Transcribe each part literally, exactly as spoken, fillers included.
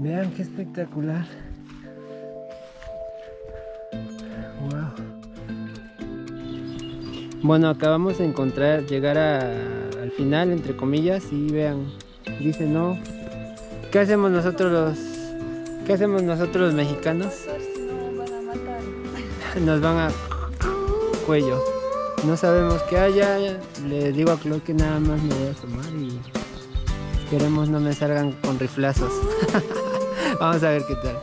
Vean qué espectacular. Wow. Bueno, acabamos de encontrar, llegar a, al final, entre comillas, y vean, dice no. ¿Qué hacemos nosotros los, qué hacemos nosotros los mexicanos? Nos van a cuello. No sabemos qué haya. Le digo a Chloe que nada más me voy a asomar y esperemos no me salgan con riflazos. Vamos a ver qué tal.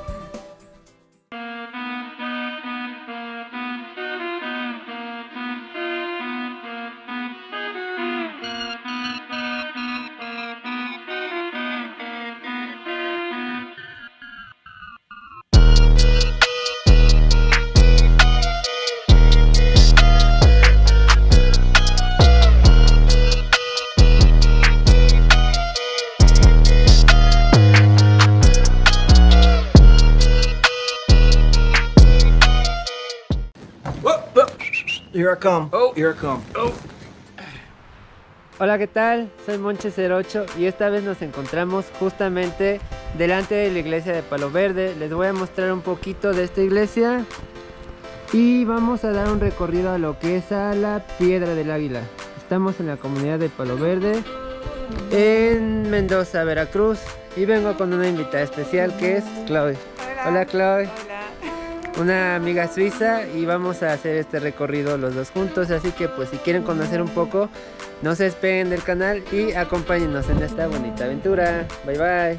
Here I come. Oh, here I come. Oh. Hola, ¿qué tal? Soy Monche cero ocho y esta vez nos encontramos justamente delante de la iglesia de Palo Verde. Les voy a mostrar un poquito de esta iglesia y vamos a dar un recorrido a lo que es a la Piedra del Águila. Estamos en la comunidad de Palo Verde, en Mendoza, Veracruz, y vengo con una invitada especial que es Chloe. Hola. Hola, Chloe. Hola. Una amiga suiza, y vamos a hacer este recorrido los dos juntos, así que pues si quieren conocer un poco, no se despeguen del canal y acompáñenos en esta bonita aventura. Bye bye.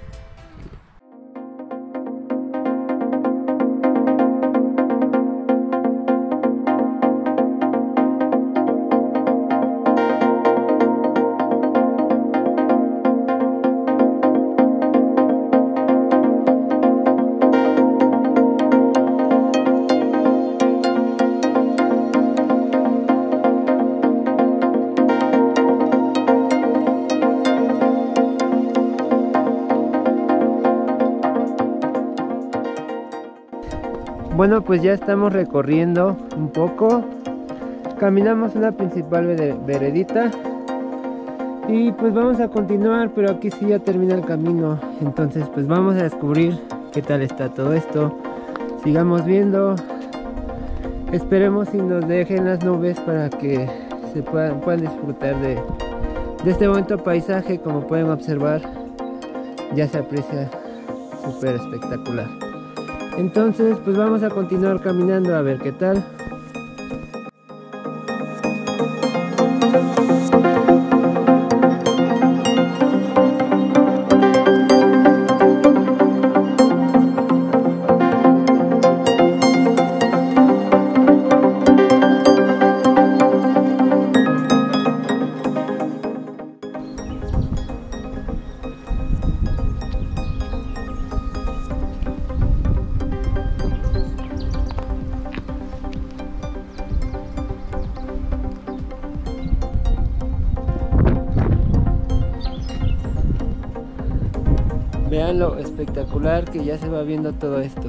Bueno, pues ya estamos recorriendo un poco. Caminamos una principal veredita y pues vamos a continuar, pero aquí sí ya termina el camino. Entonces pues vamos a descubrir qué tal está todo esto. Sigamos viendo. Esperemos y nos dejen las nubes para que se puedan, puedan disfrutar de, de este bonito paisaje. Como pueden observar, ya se aprecia súper espectacular. Entonces pues vamos a continuar caminando a ver qué tal. Vean lo espectacular que ya se va viendo todo esto.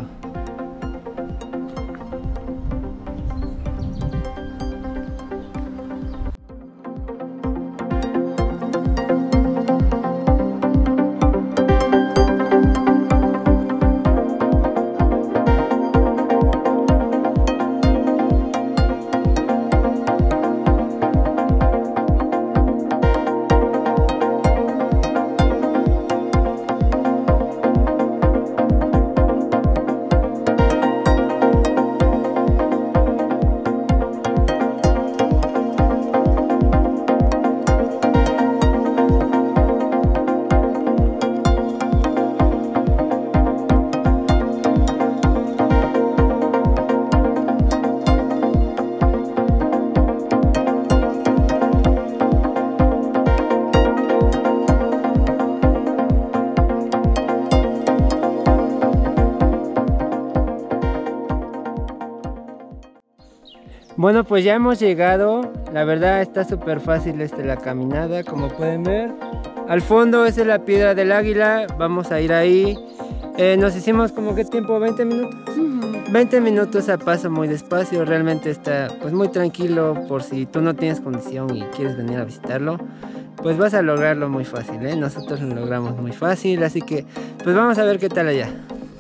Bueno, pues ya hemos llegado. La verdad está súper fácil este, la caminada, como pueden ver. Al fondo esa es la Piedra del Águila. Vamos a ir ahí. Eh, nos hicimos como que tiempo, veinte minutos. veinte minutos a paso muy despacio. Realmente está pues muy tranquilo por si tú no tienes condición y quieres venir a visitarlo. pues vas a lograrlo muy fácil, ¿eh? Nosotros lo logramos muy fácil, así que pues vamos a ver qué tal allá.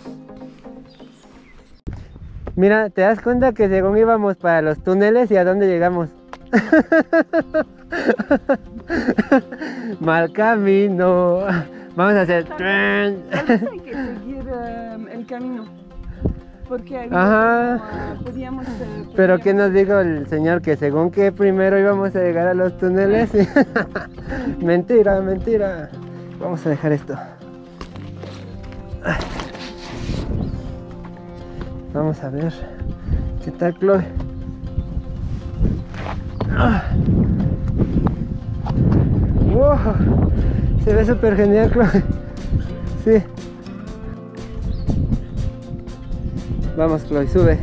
Mira, ¿te das cuenta que según íbamos para los túneles y a dónde llegamos? Mal camino. Vamos a hacer... Hay que seguir um, el camino. Porque ahí Ajá. uh, podíamos... Uh, Pero ¿qué nos dijo el señor? Que según que primero íbamos a llegar a los túneles. Mentira, mentira. Vamos a dejar esto. Vamos a ver. ¿Qué tal, Chloe? Wow, se ve súper genial, Chloe. Sí. Vamos, Chloe, sube.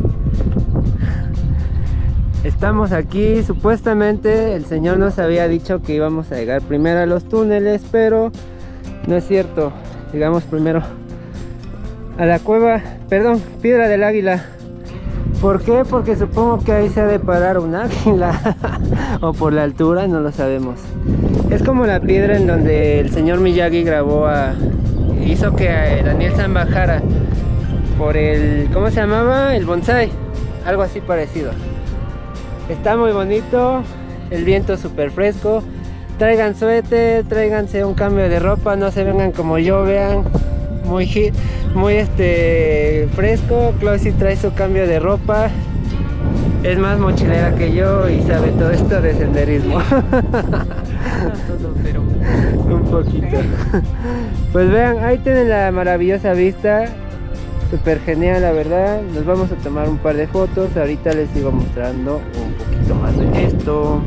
Estamos aquí, supuestamente el señor nos había dicho que íbamos a llegar primero a los túneles, pero no es cierto. Llegamos primero a la cueva, perdón, Piedra del Águila. ¿Por qué? Porque supongo que ahí se ha de parar un águila. O por la altura, no lo sabemos. Es como la piedra en donde el señor Miyagi grabó a... hizo que a Daniel San bajara por el... ¿cómo se llamaba? El bonsai. Algo así parecido. Está muy bonito. El viento súper fresco. Traigan suéter, tráiganse un cambio de ropa. No se vengan como yo, vean. Muy hit, muy este fresco. Chloe sí trae su cambio de ropa. Es más mochilera que yo y sabe todo esto de senderismo. No todo, pero un poquito. Pues vean, ahí tienen la maravillosa vista. Súper genial, la verdad. Nos vamos a tomar un par de fotos. Ahorita les sigo mostrando un poquito más de esto.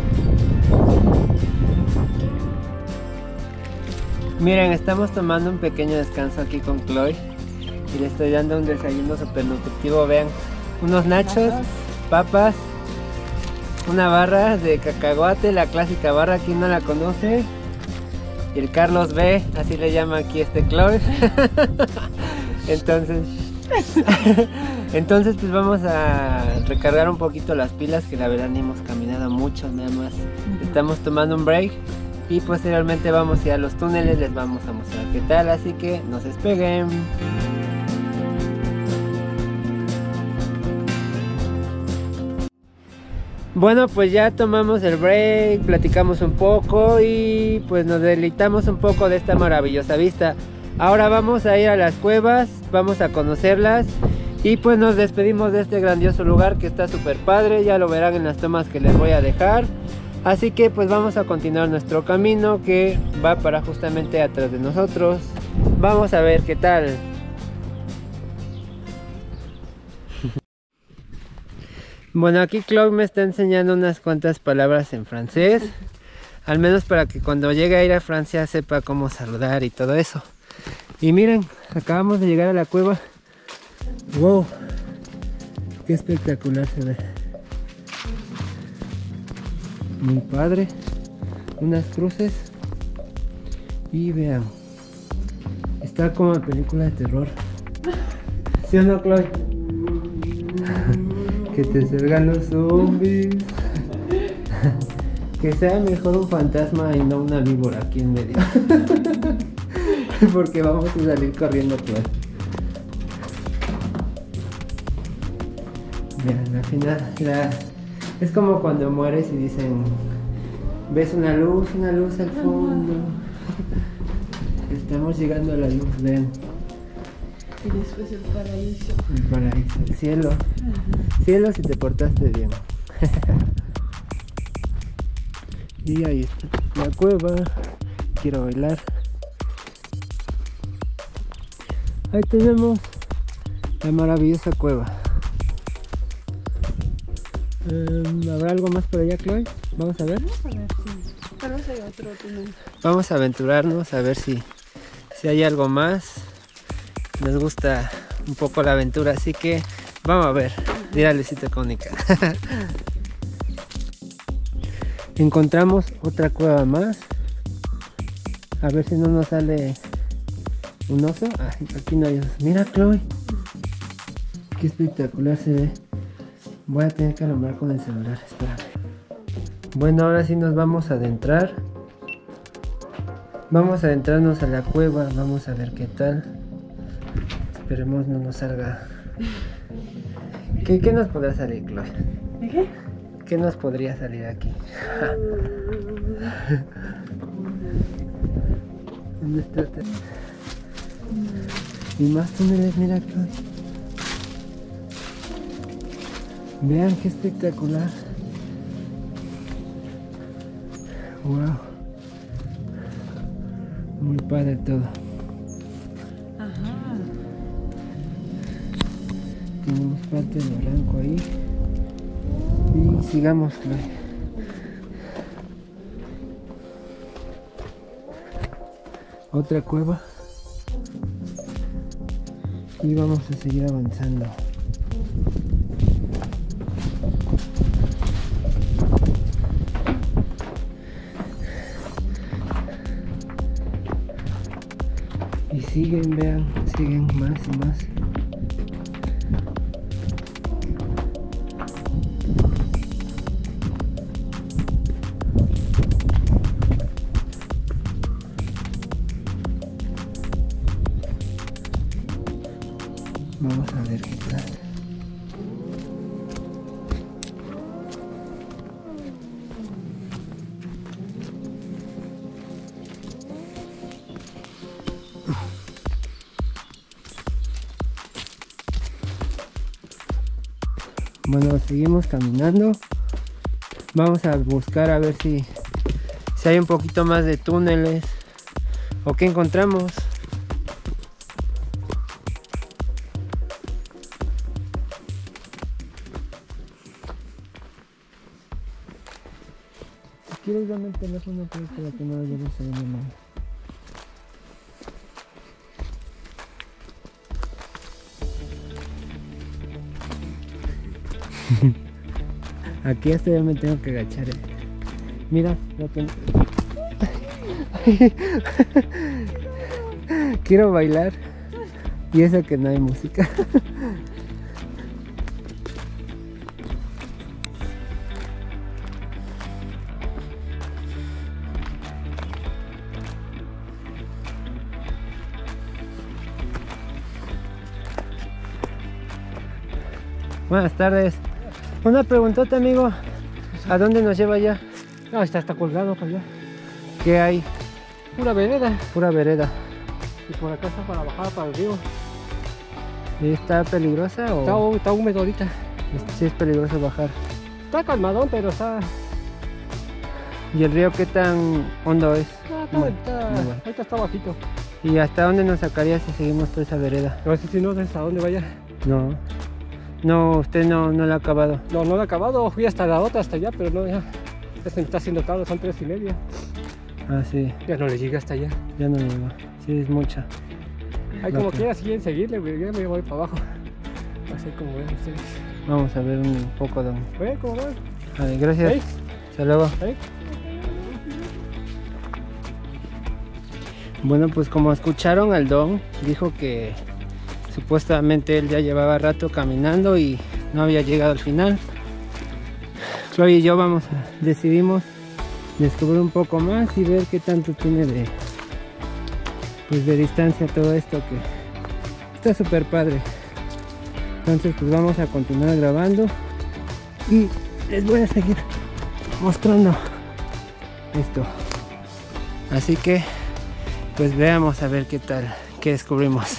Miren, estamos tomando un pequeño descanso aquí con Chloe y le estoy dando un desayuno súper nutritivo. Vean, unos nachos, papas, una barra de cacahuate, la clásica barra, ¿quién no la conoce? Y el Carlos B, así le llama aquí este Chloe. Entonces, entonces pues vamos a recargar un poquito las pilas, que la verdad ni hemos caminado mucho, nada más estamos tomando un break. Y posteriormente vamos a ir a los túneles, les vamos a mostrar qué tal, así que no se despeguen. Bueno, pues ya tomamos el break, platicamos un poco y pues nos deleitamos un poco de esta maravillosa vista. Ahora vamos a ir a las cuevas, vamos a conocerlas y pues nos despedimos de este grandioso lugar que está súper padre, ya lo verán en las tomas que les voy a dejar. Así que pues vamos a continuar nuestro camino que va para justamente atrás de nosotros. Vamos a ver qué tal. Bueno, aquí Chloe me está enseñando unas cuantas palabras en francés. Al menos para que cuando llegue a ir a Francia sepa cómo saludar y todo eso. Y miren, acabamos de llegar a la cueva. ¡Wow! ¡Qué espectacular se ve! Muy padre, unas cruces y vean, está como en película de terror. ¿Sí o no, Chloe? Que te salgan los zombies. Que sea mejor un fantasma y no una víbora aquí en medio. Porque vamos a salir corriendo, Chloe. Vean, al final la... es como cuando mueres y dicen, ves una luz, una luz al fondo. Estamos llegando a la luz, ven. Y después el paraíso. El paraíso, el cielo. Uh-huh. Cielo si te portaste bien. Y ahí está la cueva. Quiero bailar. Ahí tenemos la maravillosa cueva. Um, ¿Habrá algo más por allá, Chloe? Vamos a ver. Vamos a ver, sí. Tal vez hay otro túnel. Vamos a aventurarnos a ver si, si hay algo más. Nos gusta un poco la aventura, así que vamos a ver. Dirá Luisito Cónica. Encontramos otra cueva más. A ver si no nos sale un oso. Ah, aquí no hay oso. Mira, Chloe. Qué espectacular se ve. Voy a tener que alumbrar con el celular, espérame. Bueno, ahora sí nos vamos a adentrar. Vamos a adentrarnos a la cueva, vamos a ver qué tal. Esperemos no nos salga. ¿Qué, qué nos podrá salir, Chloe? ¿Qué? ¿Qué nos podría salir aquí? ¿Dónde está? Y más túneles, mira, Chloe. Vean qué espectacular. Wow. Muy padre todo. Ajá. Tenemos parte del barranco ahí. Y sigamos, Chloe. Otra cueva. Y vamos a seguir avanzando. Y siguen, vean, siguen más y más. Vamos a ver qué tal. Bueno, seguimos caminando. Vamos a buscar a ver si, si hay un poquito más de túneles o qué encontramos. Si quieres dame el teléfono, creo que la que no lo lleves ahí en la mano. Aquí hasta ya me tengo que agachar, eh. Mira lo que... Quiero bailar y eso que no hay música. Buenas tardes. Una preguntota, amigo. ¿A dónde nos lleva ya? No, está, está colgado para allá. ¿Qué hay? Pura vereda. Pura vereda. Y por acá está para bajar para el río. ¿Y está peligrosa o...? Está, hú- está húmedo ahorita. Sí es peligroso bajar. Está calmadón, pero está... ¿Y el río qué tan hondo es? Ah, está, Bueno, está- muy bueno. ahorita está bajito. ¿Y hasta dónde nos sacaría si seguimos por esa vereda? No sé si no sé hasta dónde vaya. No. No, usted no, no lo ha acabado. No, no lo he acabado. Fui hasta la otra, hasta allá, pero no, ya. Ya se me está haciendo tarde, son tres y media. Ah, sí. Ya no le llegué hasta allá. Ya no llegó. Sí, es mucha. Ahí Lo como que- quiera, siguen seguirle, güey. Ya me voy para abajo. Así como ven ustedes. Vamos a ver un poco de... ¿Ven cómo van? Vale, gracias. ¿Ven? Hasta luego. ¿Ven? Bueno, pues como escucharon, al Don dijo que supuestamente él ya llevaba rato caminando y no había llegado al final. Chloe y yo vamos a, decidimos descubrir un poco más y ver qué tanto tiene de, pues de distancia todo esto, que está súper padre. Entonces pues vamos a continuar grabando y les voy a seguir mostrando esto. Así que pues veamos a ver qué tal, qué descubrimos.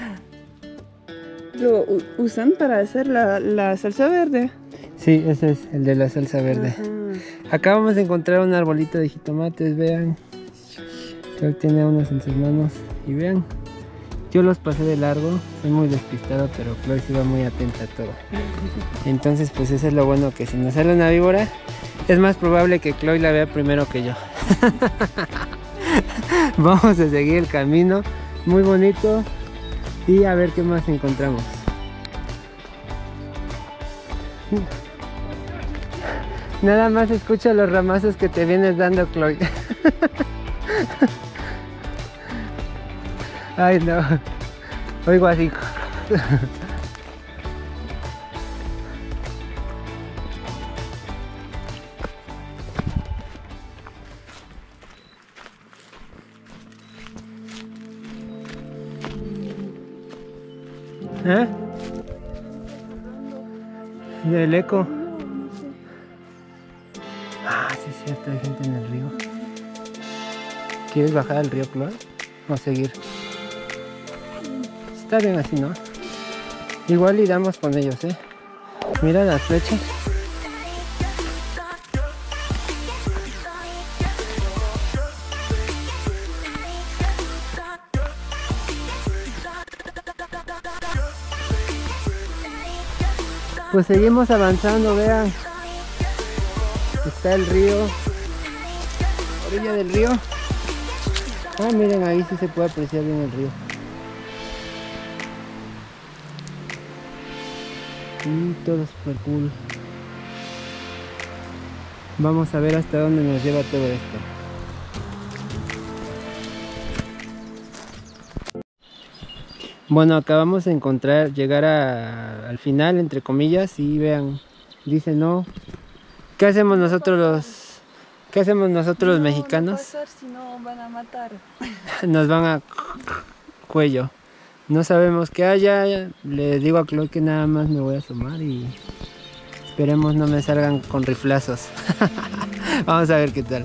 Lo u- usan para hacer la, la salsa verde. Sí, ese es el de la salsa verde. Ajá. Acá vamos a encontrar un arbolito de jitomates, vean. Él tiene unos en sus manos y vean. Yo los pasé de largo, soy muy despistado, pero Chloe sí va muy atenta a todo. Entonces pues eso es lo bueno, que si nos sale una víbora, es más probable que Chloe la vea primero que yo. Vamos a seguir el camino, muy bonito, y a ver qué más encontramos. Nada más escucha los ramazos que te vienes dando, Chloe. Ay, no. Oigo así. ¿Eh? Del eco. Ah, sí es cierto, hay gente en el río. ¿Quieres bajar al río, Chloe? O seguir. Está bien así, ¿no? Igual y damos con ellos, ¿eh? Mira las flechas. Pues seguimos avanzando, vean. Está el río. Orilla del río. Ah, miren, ahí sí se puede apreciar bien el río. Y todo super cool. Vamos a ver hasta dónde nos lleva todo esto. Bueno, acabamos de encontrar, llegar a, al final, entre comillas, y vean, dice no. ¿Qué hacemos nosotros los, qué hacemos nosotros los No, mexicanos? No pasar, si no van a matar. Nos van a cuello. No sabemos qué haya. Le digo a Chloe que nada más me voy a asomar y esperemos no me salgan con riflazos. Vamos a ver qué tal.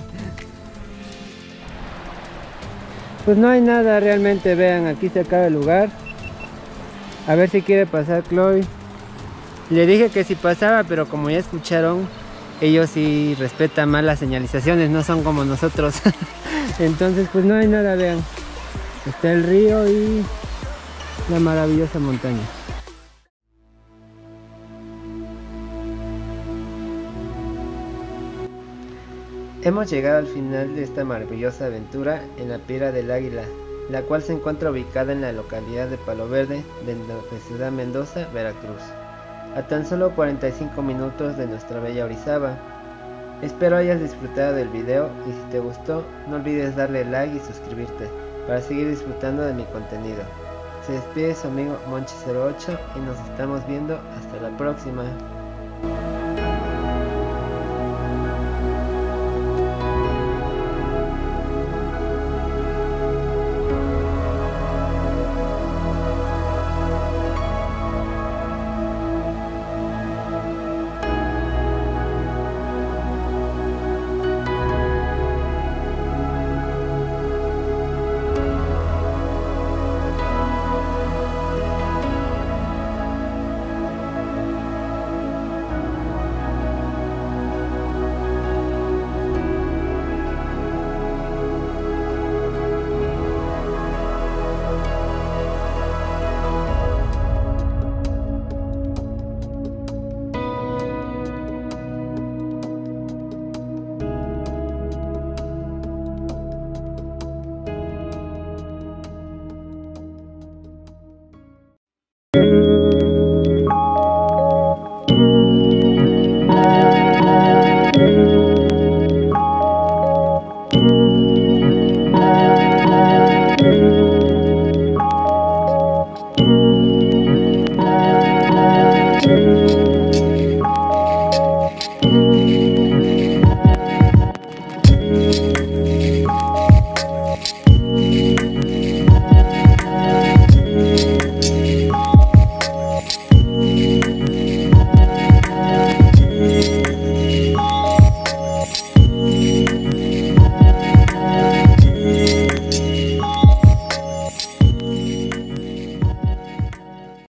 Pues no hay nada realmente, vean, aquí se acaba el lugar. A ver si quiere pasar Chloe. Le dije que si pasaba, pero como ya escucharon, ellos sí respetan más las señalizaciones, no son como nosotros. Entonces pues no hay nada, vean. Está el río y la maravillosa montaña. Hemos llegado al final de esta maravillosa aventura en la Piedra del Águila, la cual se encuentra ubicada en la localidad de Palo Verde, de la ciudad Mendoza, Veracruz, a tan solo cuarenta y cinco minutos de nuestra bella Orizaba. Espero hayas disfrutado del video y si te gustó, no olvides darle like y suscribirte para seguir disfrutando de mi contenido. Se despide su amigo Monchi cero ocho y nos estamos viendo hasta la próxima.